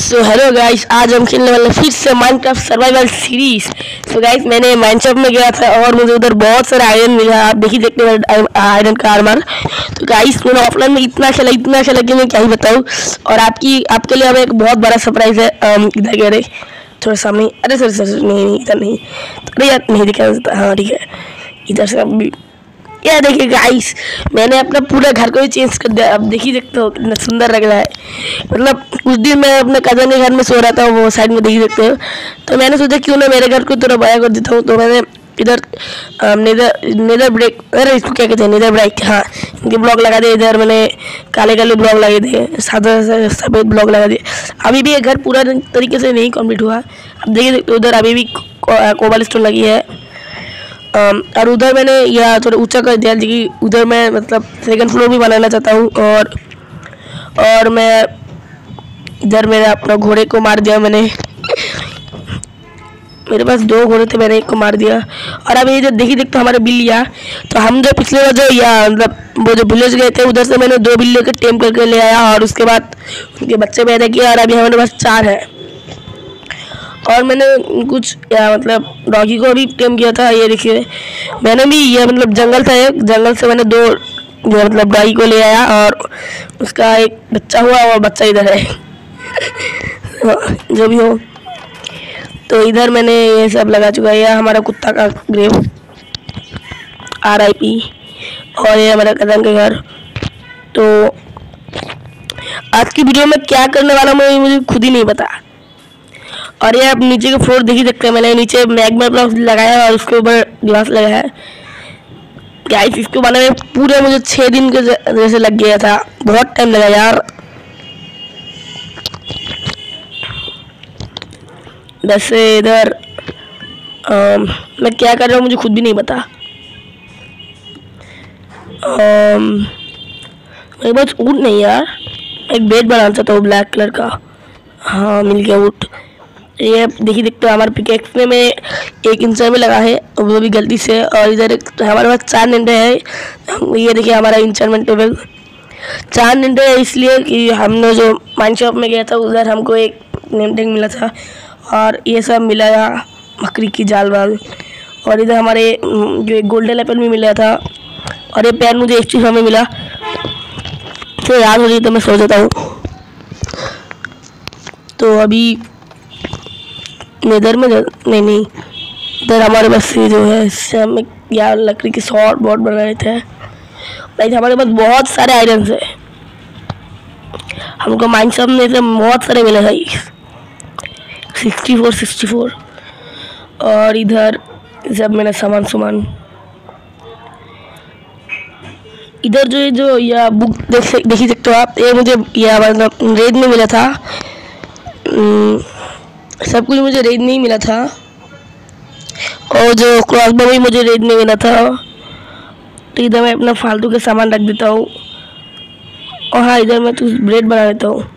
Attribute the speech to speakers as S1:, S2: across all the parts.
S1: So hello guys, आज हम खेलने वाले फिर से Minecraft survival series. So guys, मैंने माइनक्राफ्ट में गया था और मुझे उधर बहुत सारा आयरन मिला। आप देखिए देखते हैं आयरन का आर्मर। तो गाइस, मैंने ऑफलाइन में इतना खेला कि मैं क्या ही बताऊँ। और आपके लिए अब एक बहुत बड़ा सरप्राइज है। इधर कह रहे थोड़ा सामने, अरे सर नहीं इधर नहीं, अरे यार नहीं दिखा, हाँ ठीक है, इधर से अभी यह देखिए गाइस, मैंने अपना पूरा घर को ही चेंज कर दिया। अब देखिए देखते हो कितना सुंदर लग रहा है। मतलब कुछ दिन मैं अपने कजन के घर में सो रहा था, वो साइड में देखिए देखते हो। तो मैंने सोचा क्यों ना मेरे घर को थोड़ा बड़ा कर देता हूँ। तो मैंने इधर नेदर ब्रेक, अरे इसको क्या कहते हैं, नेदर ब्रेक, हाँ, इनके ब्लॉक लगा दिए। इधर मैंने काले ब्लॉक लगा दिए, सादा सफ़ेद ब्लॉक लगा दिए। अभी भी ये घर पूरा तरीके से नहीं कंप्लीट हुआ। अब देखिए उधर अभी भी कोबल स्टोन लगी है। और उधर मैंने यह थोड़ा ऊंचा कर दिया, क्योंकि उधर मैं मतलब सेकंड फ्लोर भी बनाना चाहता हूँ। और मैं इधर मैंने अपना घोड़े को मार दिया। मैंने मेरे पास 2 घोड़े थे, मैंने एक को मार दिया। और अभी इधर देखिए देखते हमारे बिल्लियाँ, तो हम जो पिछले बार जो या मतलब वो जो विलेज गए थे, उधर से मैंने 2 बिल्लियों के टेम करके ले आया और उसके बाद उनके बच्चे पैदा किए। और अभी हमारे पास 4 है। और मैंने कुछ या मतलब डॉगी को भी टेम किया था। ये देखिए, मैंने भी ये मतलब जंगल था, एक जंगल से मैंने 2 जो मतलब डॉगी को ले आया और उसका एक बच्चा हुआ और बच्चा इधर है। जो भी हो, तो इधर मैंने ये सब लगा चुका है। यह हमारा कुत्ता का ग्रेव, RIP। और ये हमारा कदम के घर। तो आज की वीडियो में क्या करने वाला मुझे खुद ही नहीं पता। और ये आप नीचे के फ्लोर देखिए देखते हैं, मैंने नीचे मैग्मा ब्लॉक लगाया और उसके ऊपर ग्लास लगाया है। गाइस, इसको बनाने में पूरे मुझे 6 दिन के जैसे लग गया था, बहुत टाइम लगा यार। वैसे इधर मैं क्या कर रहा हूँ मुझे खुद भी नहीं पता। मेरे पास ऊँट नहीं यार, एक बेड बनाना चाहता हूँ ब्लैक कलर का। हाँ, मिल गया ऊँट। ये देखिए देखते हो हमारे पिकेक्स में मैं 1 इंच में लगा है, वो भी गलती से। और इधर हमारे पास 4 निंडे हैं। ये देखिए हमारा इंचमेंट टेबल 4 निंडे है, इसलिए कि हमने जो माइन शॉप में गया था उधर हमको एक नेम टैग मिला था और ये सब मिला था, बकरी की जाल वाल। और इधर हमारे जो एक गोल्डन एप्पल भी मिला था। और ये पेन मुझे एक्चुअली हमें मिला, तो याद हो रही तो मैं सो जाता हूँ। तो अभी नेदर में नहीं, इधर हमारे पास जो है इससे हम या लकड़ी की शॉर्ट बोर्ड बना रहे थे। लाइक हमारे पास बहुत सारे आयरन है, हमको माइनक्राफ्ट में से बहुत सारे मिले भाई, 64। और इधर सब मेरा सामान इधर जो या बुक देखिए सकते हो आप। ये मुझे या मतलब रेड में मिला था, सब कुछ मुझे रेड नहीं मिला था। और जो क्रॉसबो भी मुझे रेड में मिला था। तो इधर मैं अपना फालतू के सामान रख देता हूँ। और हाँ, इधर मैं कुछ ब्रेड बना लेता हूँ।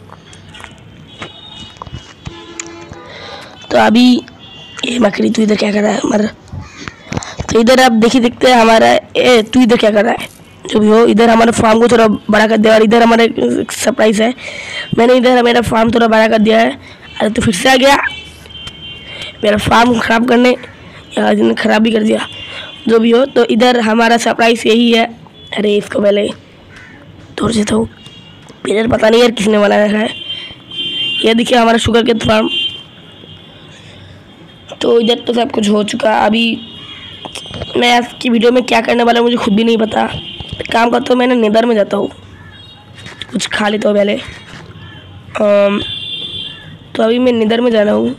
S1: तो अभी ये मकड़ी, तू इधर क्या कर रहा है हमारा? तो इधर आप देखिए देखते हैं हमारा, तू इधर क्या कर रहा है? जो भी हो, इधर हमारे फार्म को थोड़ा बड़ा कर दिया। और इधर हमारा सरप्राइज है, मैंने इधर मेरा फार्म थोड़ा बड़ा कर दिया है। अरे तो फिर से आ गया मेरा फार्म ख़राब करने, या ख़राब भी कर दिया। जो भी हो, तो इधर हमारा सरप्राइज यही है। अरे इसको पहले तोड़ देता हूँ, इधर पता नहीं यार किसने बनाया है। ये देखिए हमारा शुगर के फार्म। तो इधर तो सब कुछ हो चुका। अभी मैं आज की वीडियो में क्या करने वाला मुझे खुद भी नहीं पता। काम करता हूँ, मैंने नेदर में जाता हूँ, कुछ खा लेता हूँ पहले। तो अभी मैं नेदर में जा रहा हूँ।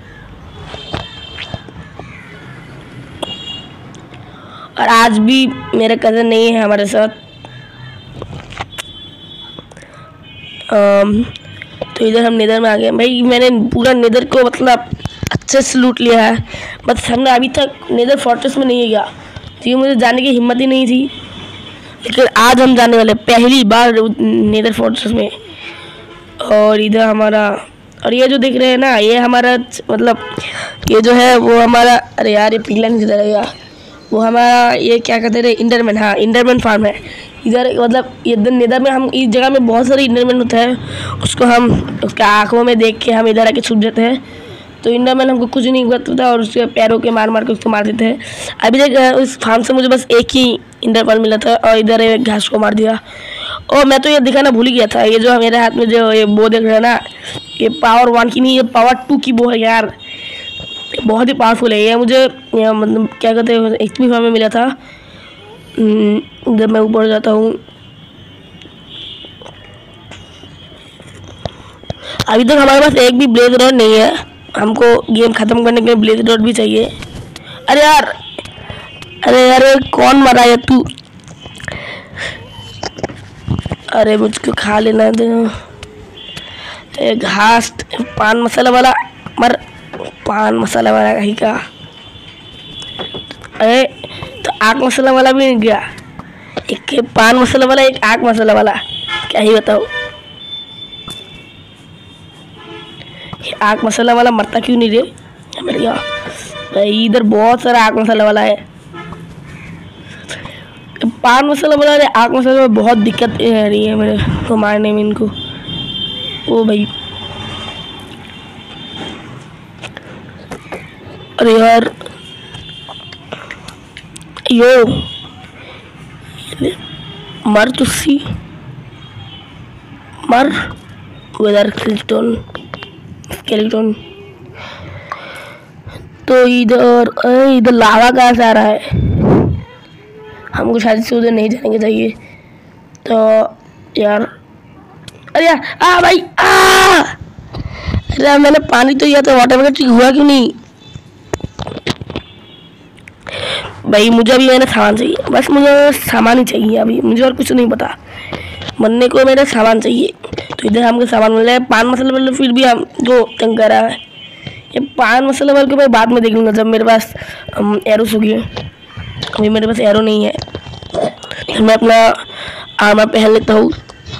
S1: और आज भी मेरा कज़न नहीं है हमारे साथ। तो इधर हम नेदर में आ गए भाई। मैंने पूरा नेदर को मतलब अच्छे से लूट लिया है, बस हमने अभी तक नेदर फोर्ट्रेस में नहीं गया, क्योंकि मुझे जाने की हिम्मत ही नहीं थी। लेकिन आज हम जाने वाले पहली बार नेदर फोर्ट्रेस में। और इधर हमारा, और ये जो देख रहे हैं ना, ये हमारा मतलब ये जो है वो हमारा, अरे यार ये पीला नहीं रहेगा, वो हमारा ये क्या कहते हैं, इंडरमैन। हाँ, इंडरमैन फार्म है। इधर मतलब इधर नेदर में हम इस जगह में बहुत सारे इंडरमैन होते हैं, उसको हम उसका आँखों में देख के हम इधर आके छुप जाते हैं। तो इंडरमैन हमको कुछ नहीं करता और उसके पैरों के मार मार के उसको मार देते हैं। अभी तक उस फार्म से मुझे बस एक ही इंडरमैन मिला था और इधर एक घास को मार दिया। और मैं तो ये दिखाना भूल ही गया था, ये जो मेरे हाथ में जो ये बो देख रहे हैं ना, ये पावर 1 की नहीं, ये पावर 2 की बो है यार, बहुत ही पावरफुल है ये। मुझे मतलब क्या कहते हैं एक्सपी फार्म में मिला था। जब मैं ऊपर जाता हूँ, अभी तक हमारे पास एक भी ब्लेज रॉड नहीं है, हमको गेम ख़त्म करने के लिए ब्लेज रॉड भी चाहिए। अरे यार, अरे यार कौन मरा है तू? अरे मुझको खा लेना दे घास, पान मसाला वाला मर, पान मसाला वाला कहीं का। अरे तो आग मसाला वाला भी नहीं गया, एक पान मसाला वाला एक आग मसाला वाला, क्या ही बताओ। आग मसाला वाला मरता क्यों नहीं रे मेरे? भाई इधर बहुत सारा आग मसाला वाला है, पान मसाला वाला है, आग मसाला में बहुत दिक्कत आ रही है मेरे को मारने में इनको। ओ भाई अरे यार यो मर तुसी मर वेदर स्केलेटन। तो इधर लावा कहाँ से आ रहा है? हमको शायद से उधर नहीं जाने चाहिए। तो यार अरे यार भाई अरे मैंने पानी तो दिया था, ऑटोमेटिक हुआ क्यों नहीं? भाई मुझे अभी मेरा सामान चाहिए, बस मुझे सामान ही चाहिए अभी, मुझे और कुछ नहीं पता। मरने को मेरा सामान चाहिए, तो इधर हमको सामान मिल रहा है। पान मसाला वाले फिर भी हमको तंग कर रहा है। ये पान मसाला वाले को मैं बाद में देख लूँगा जब मेरे पास एरोस होगी। अभी मेरे पास एरो नहीं है, मैं अपना आर्मर पहन लेता हूँ।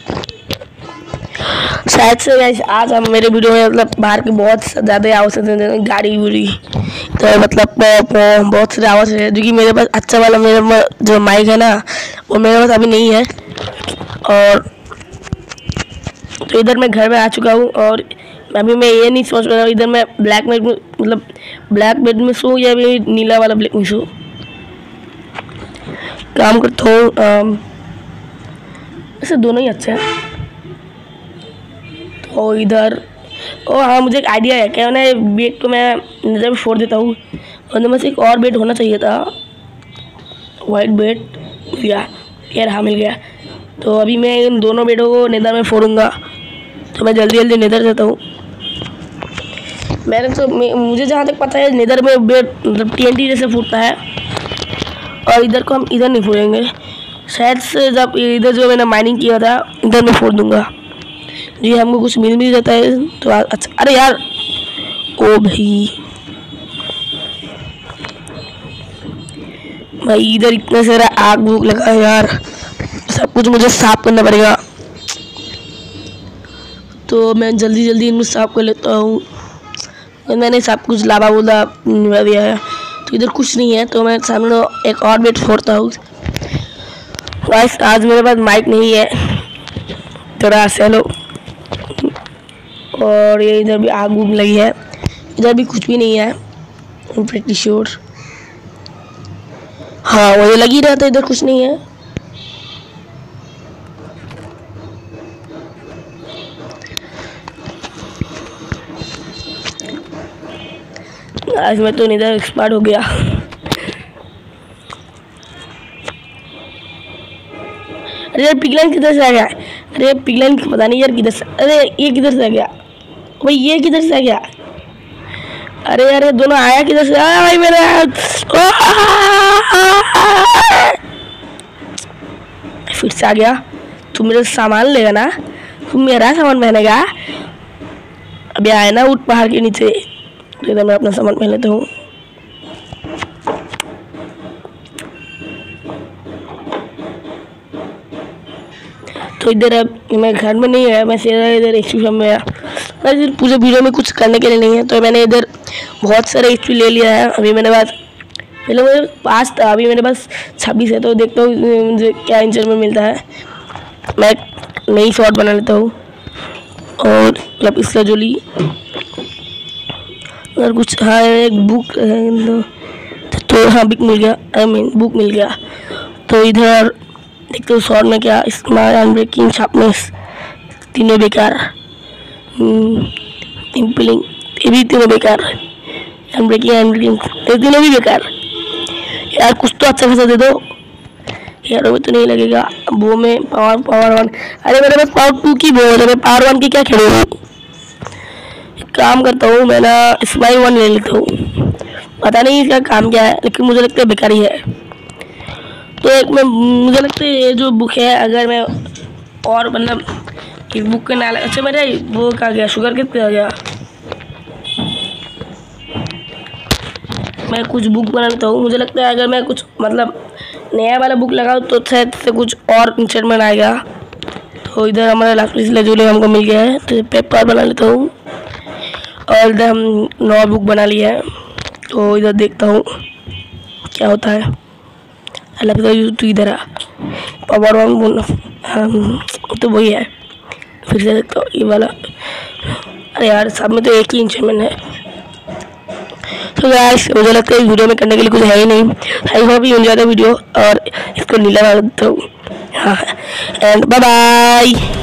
S1: शायद से आज हम मेरे वीडियो में मतलब बाहर की बहुत ज़्यादा आवाज़ है, गाड़ी वुड़ी, तो मतलब बहुत सारे आवाज़ है, जो कि मेरे पास अच्छा वाला मेरा जो माइक है ना वो मेरे पास अभी नहीं है। और तो इधर मैं घर में आ चुका हूँ और अभी मैं ये नहीं सोच रहा हूँ इधर मैं ब्लैक बेड में मतलब ब्लैक बेड में सो या अभी नीला वाला ब्लैक में सो। काम करता हूँ, ऐसे दोनों ही अच्छे हैं। तो इधर हाँ मुझे एक आइडिया है, क्या ना बेड को मैं नज़र में फोड़ देता हूँ, और बस एक और बेड होना चाहिए था, वाइट बेड मिल गया यार, हाँ मिल गया। तो अभी मैं इन दोनों बेडों को नेदर में फोड़ूंगा, तो मैं जल्दी जल्दी नेदर जाता हूँ। मैंने तो मुझे जहाँ तक पता है नेदर में बेड मतलब TNT जैसे फूटता है, और इधर को हम इधर नहीं फोड़ेंगे, शायद से जब इधर जो मैंने माइनिंग किया था इधर मैं फोड़ दूंगा, जी हमको कुछ मिल भी जाता है तो अच्छा। अरे यार ओ भाई इधर इतना सारा आग भूख लगा है यार, सब कुछ मुझे साफ करना पड़ेगा। तो मैं जल्दी जल्दी इनको साफ कर लेता हूँ। मैंने सब कुछ लावा वोला निभा दिया है, तो इधर कुछ नहीं है, तो मैं सामने एक और बेड फोड़ता हूँ। गाइस आज मेरे पास माइक नहीं है, थोड़ा सेलो, और ये इधर भी आग उग लगी है, इधर भी कुछ भी नहीं है, I'm pretty sure। हाँ वो लगी रहता है, इधर कुछ नहीं है। आज मैं तो इधर एक्सपर्ट हो गया। अरे यार पिगलाइन किधर से आ गया? अरे पिगलाइन पता नहीं यार किधर से, अरे ये किधर से आ गया भाई, ये किधर से आ गया? अरे यार दोनों आया किधर से? आया भाई मेरे फिर से आ गया। तू मेरा सामान लेगा ना, तू मेरा सामान पहनेगा। अभी आया ना उठ पहाड़ के नीचे, तो इधर मैं अपना सामान पहन लेता हूँ। तो इधर अब मैं घर में नहीं है, मैं सीधा इधर एक्सपी में आया। इधर पूरे वीडियो में कुछ करने के लिए नहीं है, तो मैंने इधर बहुत सारे एक्सपी ले लिया है। अभी मेरे पास पहले मेरे पास था, अभी मेरे पास 26 है। तो देखता हूँ मुझे क्या इंचर में मिलता है। मैं नई शॉट बना लेता हूँ और लापिस लाजुली और कुछ। हाँ एक बुक है तो हाँ बुक मिल गया, बुक मिल गया। तो इधर देखते हो शॉर्ट में क्या, स्मार्ट अनब्रेकिंग शार्पनेस तीनों बेकार, इम्पलिंग ये भी तीनों बेकार, अनब्रेकिंग ये तीनों भी बेकार। यार कुछ तो अच्छा खासा दे दो यार, वो तो नहीं लगेगा। वो में पावर 1, अरे मेरे पास पावर 2 की वो है, मैं पावर 1 की क्या खेलूँ। काम करता हूँ मैं ना, स्माइल 1 ले लेता हूँ। पता नहीं इसका काम क्या है, लेकिन मुझे लगता है बेकार ही है। तो एक में मुझे लगता है ये जो बुक है, अगर मैं और मतलब इस बुक के नाम, अच्छा मेरा वो कहाँ गया, शुगर कितने आ गया। मैं कुछ बुक बना लेता हूँ। मुझे लगता है अगर मैं कुछ मतलब नया वाला बुक लगाऊँ तो शायद से कुछ और इंस्टेटमेंट आएगा। तो इधर हमारा लापिस लाजुली हमको मिल गया है, तो पेपर बना लेता हूँ। और इधर हम नौ बुक बना लिया है। तो इधर देखता हूँ क्या होता है। तो इधर आ पावर 1 तो वही है। फिर से देखता हूँ ये वाला, अरे यार सब में तो एक ही इंस्ट्रूमेंट है। तो गाइस मुझे लगता है इस वीडियो में करने के लिए कुछ है ही नहीं। I hope you enjoy the video और इसको नीला बना देता हूँ। हाँ एंड बाय बाय।